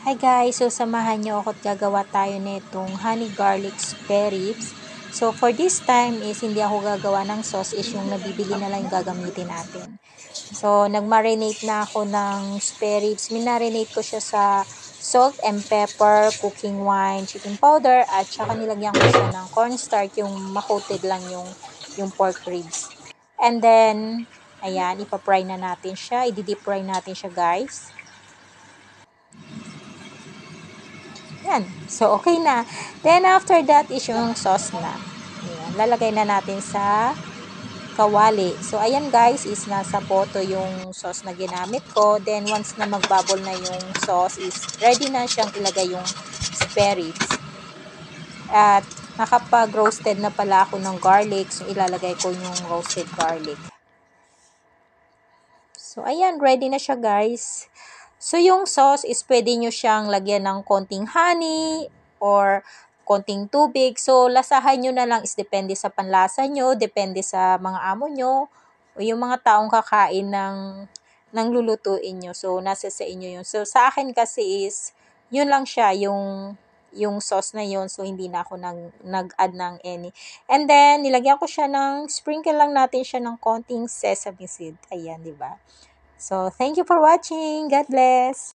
Hi guys, so samahan nyo ako at gagawa tayo nitong honey garlic spare ribs. So for this time is hindi ako gagawa ng sauce, is yung nabibili na lang yung gagamitin natin. So nagmarinate na ako ng spare ribs. Minarinate ko siya sa salt and pepper, cooking wine, chicken powder, at saka nilagyan ko siya ng cornstarch, yung makoted lang yung pork ribs. And then, ayan, ipapry na natin siya. I-deep fry natin siya guys. Yan. So, okay na. Then, after that is yung sauce na. Ayan. Lalagay na natin sa kawali. So, ayan guys, is nasa poto yung sauce na ginamit ko. Then, once na magbubble na yung sauce, is ready na siyang ilagay yung spare ribs. At, nakapag-roasted na pala ako ng garlic. So, ilalagay ko yung roasted garlic. So, ayan, ready na siya guys. So, yung sauce is pwede nyo siyang lagyan ng konting honey or konting tubig. So, lasahan nyo na lang is depende sa panlasa nyo, depende sa mga amo nyo, o yung mga taong kakain ng lulutuin nyo. So, nasa sa inyo yun. So, sa akin kasi is, yun lang siya, yung sauce na yun. So, hindi na ako nag-add ng any. And then, nilagyan ko siya sprinkle lang natin siya ng konting sesame seed. Ayan, di ba? So, thank you for watching. God bless.